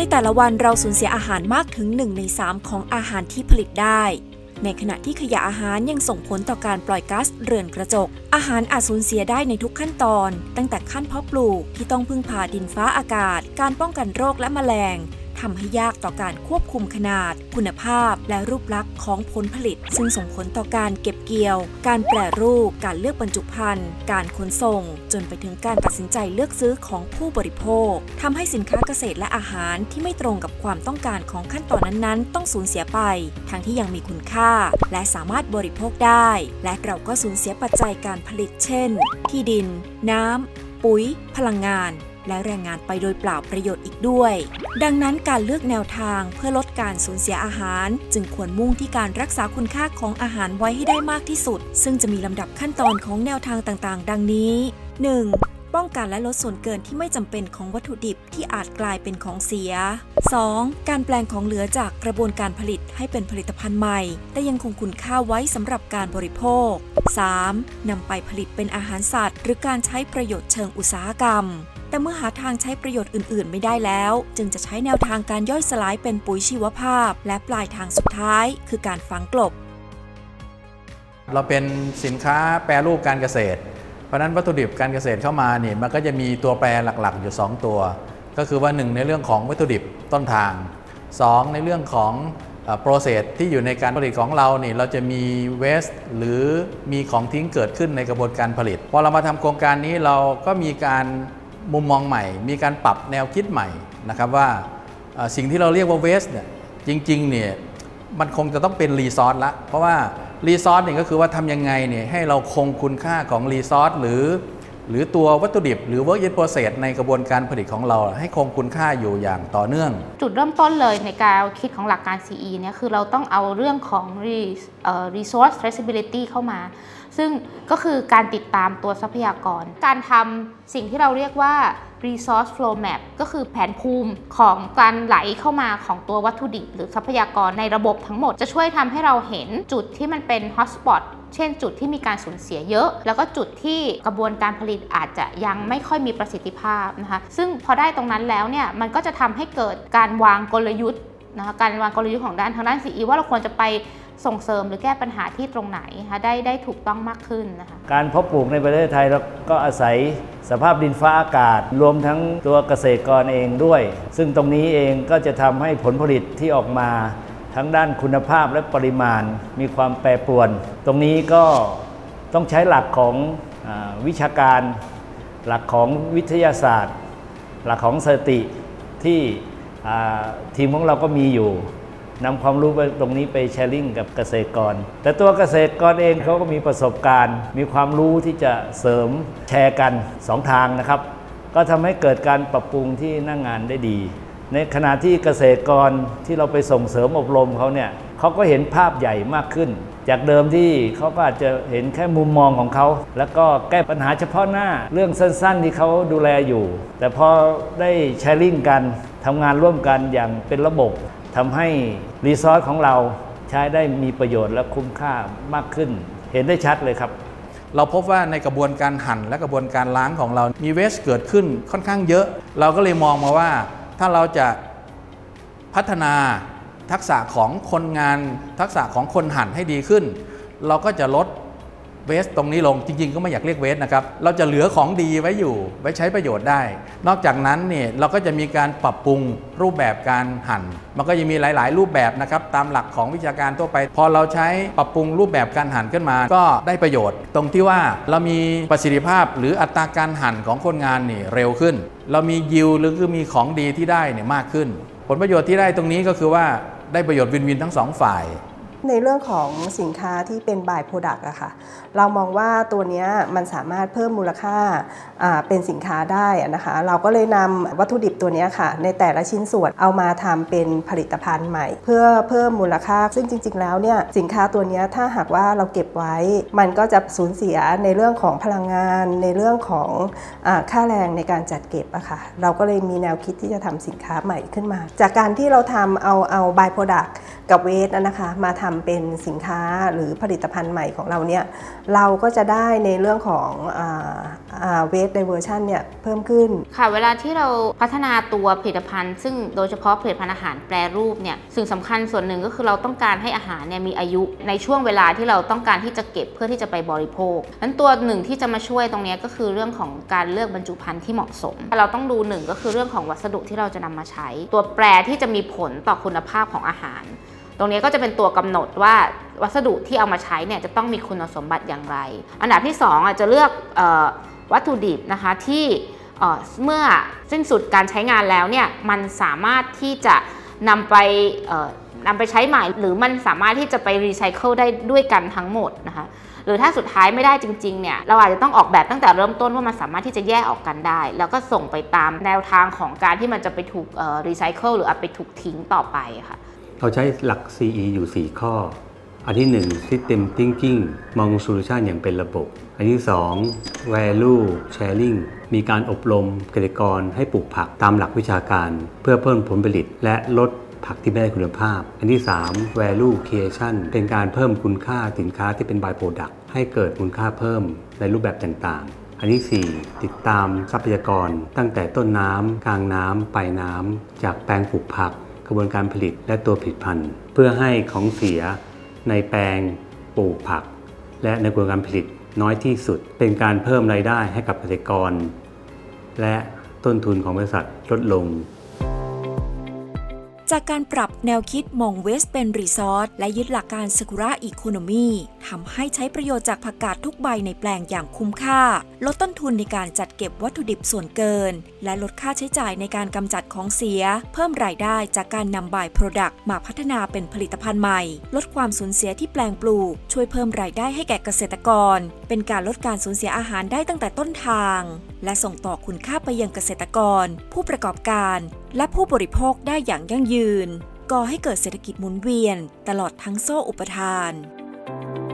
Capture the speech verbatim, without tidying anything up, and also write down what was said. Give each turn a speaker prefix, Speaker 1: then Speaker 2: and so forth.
Speaker 1: แต่ละวันเราสูญเสียอาหารมากถึงหนึ่งในสามของอาหารที่ผลิตได้ในขณะที่ขยะอาหารยังส่งผลต่อการปล่อยก๊าซเรือนกระจกอาหารอาจสูญเสียได้ในทุกขั้นตอนตั้งแต่ขั้นเพาะปลูกที่ต้องพึ่งพาดินฟ้าอากาศการป้องกันโรคและแมลงทำให้ยากต่อการควบคุมขนาดคุณภาพและรูปลักษณ์ของผลผลิตซึ่งส่งผลต่อการเก็บเกี่ยวการแปรรูปการเลือกบรรจุภัณฑ์การขนส่งจนไปถึงการตัดสินใจเลือกซื้อของผู้บริโภคทำให้สินค้าเกษตรและอาหารที่ไม่ตรงกับความต้องการของขั้นตอนนั้นๆต้องสูญเสียไปทั้งที่ยังมีคุณค่าและสามารถบริโภคได้และเราก็สูญเสียปัจจัยการผลิตเช่นที่ดินน้ำปุ๋ยพลังงานและแรงงานไปโดยเปล่าประโยชน์อีกด้วยดังนั้นการเลือกแนวทางเพื่อลดการสูญเสียอาหารจึงควรมุ่งที่การรักษาคุณค่าของอาหารไว้ให้ได้มากที่สุดซึ่งจะมีลำดับขั้นตอนของแนวทางต่างๆดังนี้ หนึ่ง. ป้องกันและลดส่วนเกินที่ไม่จำเป็นของวัตถุดิบที่อาจกลายเป็นของเสีย สอง. การแปลงของเหลือจากกระบวนการผลิตให้เป็นผลิตภัณฑ์ใหม่แต่ยังคงคุณค่าไว้สำหรับการบริโภค สาม. นำไปผลิตเป็นอาหารสัตว์หรือการใช้ประโยชน์เชิงอุตสาหกรรมแต่เมื่อหาทางใช้ประโยชน์อื่นๆไม่ได้แล้วจึงจะใช้แนวทางการย่อยสลายเป็นปุ๋ยชีวภาพและปลายทางสุดท้ายคือการฝังกลบ
Speaker 2: เราเป็นสินค้าแปรรูปการเกษตรเพราะนั้นวัตถุดิบการเกษตรเข้ามาเนี่ยมันก็จะมีตัวแปรหลักๆอยู่สองตัวก็คือว่าหนึ่งในเรื่องของวัตถุดิบต้นทางสองในเรื่องของโปรเซสที่อยู่ในการผลิตของเราเนี่ยเราจะมีเวสต์หรือมีของทิ้งเกิดขึ้นในกระบวนการผลิตพอเรามาทำโครงการนี้เราก็มีการมุมมองใหม่มีการปรับแนวคิดใหม่นะครับว่าสิ่งที่เราเรียกว่าเวสต์เนี่ยจริงๆเนี่ยมันคงจะต้องเป็นรีซอสละเพราะว่ารีซอสเนี่ยก็คือว่าทำยังไงเนี่ยให้เราคงคุณค่าของรีซอสหรือหรือตัววัตถุดิบหรือ work in process ในกระบวนการผลิตของเราให้คงคุณค่าอยู่อย่างต่อเนื่อง
Speaker 3: จุดเริ่มต้นเลยในการคิดของหลักการ ซี อี เนี่ยคือเราต้องเอาเรื่องของ resource traceability เข้ามาซึ่งก็คือการติดตามตัวทรัพยากรการทำสิ่งที่เราเรียกว่า resource flow map ก็คือแผนภูมิของการไหลเข้ามาของตัววัตถุดิบหรือทรัพยากรในระบบทั้งหมดจะช่วยทำให้เราเห็นจุดที่มันเป็น hotspot เช่นจุดที่มีการสูญเสียเยอะแล้วก็จุดที่กระบวนการผลิตอาจจะยังไม่ค่อยมีประสิทธิภาพนะคะซึ่งพอได้ตรงนั้นแล้วเนี่ยมันก็จะทำให้เกิดการวางกลยุทธ์นะคะการวางกลยุทธ์ของด้านทางด้าน ซี อี ว่าเราควรจะไปส่งเสริมหรือแก้ปัญหาที่ตรงไหนนะคะได้ได้ถูกต้องมากขึ้นนะคะ
Speaker 4: การเพาะปลูกในประเทศไทยเราก็อาศัยสภาพดินฟ้าอากาศรวมทั้งตัวเกษตรกรเองด้วยซึ่งตรงนี้เองก็จะทำให้ผลผลิตที่ออกมาทั้งด้านคุณภาพและปริมาณมีความแปรปรวนตรงนี้ก็ต้องใช้หลักของอ่าวิชาการหลักของวิทยาศาสตร์หลักของสถิติที่ทีมของเราก็มีอยู่นำความรู้ไปตรงนี้ไปแชร์ลิงกับเกษตรกรแต่ตัวเกษตรกรเองเขาก็มีประสบการณ์มีความรู้ที่จะเสริมแชร์กันสองทางนะครับก็ทำให้เกิดการปรับปรุงที่หน้างานได้ดีในขณะที่เกษตรกรที่เราไปส่งเสริมอบรมเขาเนี่ยเขาก็เห็นภาพใหญ่มากขึ้นจากเดิมที่เขาก็อาจจะเห็นแค่มุมมองของเขาแล้วก็แก้ปัญหาเฉพาะหน้าเรื่องสั้นๆที่เขาดูแลอยู่แต่พอได้แชร์ลิงกันทำงานร่วมกันอย่างเป็นระบบทำให้รีซอสของเราใช้ได้มีประโยชน์และคุ้มค่ามากขึ้นเห็นได้ชัดเลยครับ
Speaker 2: เราพบว่าในกระบวนการหั่นและกระบวนการล้างของเรามีเวสต์เกิดขึ้นค่อนข้างเยอะเราก็เลยมองมาว่าถ้าเราจะพัฒนาทักษะของคนงานทักษะของคนหั่นให้ดีขึ้นเราก็จะลดเวสต์ตรงนี้ลงจริงๆก็ไม่อยากเรียกเวสต์นะครับเราจะเหลือของดีไว้อยู่ไว้ใช้ประโยชน์ได้นอกจากนั้นเนี่ยเราก็จะมีการปรับปรุงรูปแบบการหั่นมันก็ยังมีหลายๆรูปแบบนะครับตามหลักของวิชาการทั่วไปพอเราใช้ปรับปรุงรูปแบบการหั่นขึ้นมาก็ได้ประโยชน์ตรงที่ว่าเรามีประสิทธิภาพหรืออัตราการหั่นของคนงานนี่เร็วขึ้นเรามียิวหรือคือมีของดีที่ได้เนี่ยมากขึ้นผลประโยชน์ที่ได้ตรงนี้ก็คือว่าได้ประโยชน์วินวินทั้งสองฝ่าย
Speaker 5: ในเรื่องของสินค้าที่เป็น by product อะค่ะเรามองว่าตัวนี้มันสามารถเพิ่มมูลค่าเป็นสินค้าได้นะคะเราก็เลยนำวัตถุดิบตัวนี้ค่ะในแต่ละชิ้นส่วนเอามาทำเป็นผลิตภัณฑ์ใหม่เพื่อเพิ่มมูลค่าซึ่งจริงๆแล้วเนี่ยสินค้าตัวนี้ถ้าหากว่าเราเก็บไว้มันก็จะสูญเสียในเรื่องของพลังงานในเรื่องของค่าแรงในการจัดเก็บอะค่ะเราก็เลยมีแนวคิดที่จะทำสินค้าใหม่ขึ้นมาจากการที่เราทำเอาเอา by product กับเวสต์นะคะมาทำเป็นสินค้าหรือผลิตภัณฑ์ใหม่ของเราเนี่ยเราก็จะได้ในเรื่องของเวสต์ไดเวอร์ชันเนี่ยเพิ่มขึ้น
Speaker 3: ค่ะเวลาที่เราพัฒนาตัวผลิตภัณฑ์ซึ่งโดยเฉพาะผลิตภัณฑ์อาหารแปรรูปเนี่ยสิ่งสำคัญส่วนหนึ่งก็คือเราต้องการให้อาหารเนี่ยมีอายุในช่วงเวลาที่เราต้องการที่จะเก็บเพื่อที่จะไปบริโภคนั้นตัวหนึ่งที่จะมาช่วยตรงนี้ก็คือเรื่องของการเลือกบรรจุภัณฑ์ที่เหมาะสมเราต้องดูหนึ่งก็คือเรื่องของวัสดุที่เราจะนำมาใช้ตัวแปรที่จะมีผลต่อคุณภาพของอาหารตรงนี้ก็จะเป็นตัวกำหนดว่าวัสดุที่เอามาใช้เนี่ยจะต้องมีคุณสมบัติอย่างไรอันดับที่สองอาจจะเลือกวัตถุดิบนะคะที่เมื่อสิ้นสุดการใช้งานแล้วเนี่ยมันสามารถที่จะนำไปนำไปใช้ใหม่หรือมันสามารถที่จะไปรีไซเคิลได้ด้วยกันทั้งหมดนะคะหรือถ้าสุดท้ายไม่ได้จริงๆเนี่ยเราอาจจะต้องออกแบบตั้งแต่เริ่มต้นว่ามันสามารถที่จะแยกออกกันได้แล้วก็ส่งไปตามแนวทางของการที่มันจะไปถูกรีไซเคิลหรือเอาไปถูกทิ้งต่อไปค่ะ
Speaker 6: เราใช้หลัก ซี อี อยู่สี่ข้ออันที่หนึ่ง System Thinking มอง Solution อย่างเป็นระบบอันที่สอง Value Sharing มีการอบรมเกษตรกรให้ปลูกผักตามหลักวิชาการเพื่อเพิ่มผลผลิตและลดผักที่ไม่ได้คุณภาพอันที่สาม Value Creation เป็นการเพิ่มคุณค่าสินค้าที่เป็น By Product ให้เกิดคุณค่าเพิ่มในรูปแบบต่างๆอันที่สี่ติดตามทรัพยากรตั้งแต่ต้นน้ำกลางน้ำปลายน้ำจากแปลงปลูกผักกระบวนการผลิตและตัวผลิตภัณฑ์เพื่อให้ของเสียในแปลงปลูกผักและในกระบวนการผลิตน้อยที่สุดเป็นการเพิ่มรายได้ให้กับเกษตรกรและต้นทุนของบริษัทลดลง
Speaker 1: จากการปรับแนวคิดมองเวสต์เป็นรีซอสและยึดหลักการ Circular Economy ทำให้ใช้ประโยชน์จากผักกาดทุกใบในแปลงอย่างคุ้มค่าลดต้นทุนในการจัดเก็บวัตถุดิบส่วนเกินและลดค่าใช้จ่ายในการกำจัดของเสียเพิ่มรายได้จากการนำบายโปรดักต์มาพัฒนาเป็นผลิตภัณฑ์ใหม่ลดความสูญเสียที่แปลงปลูกช่วยเพิ่มรายได้ให้แก่เกษตรกรเป็นการลดการสูญเสียอาหารได้ตั้งแต่ต้นทางและส่งต่อคุณค่าไปยังเกษตรกรผู้ประกอบการและผู้บริโภคได้อย่างยั่งยืนก่อให้เกิดเศรษฐกิจหมุนเวียนตลอดทั้งโซ่อุปทาน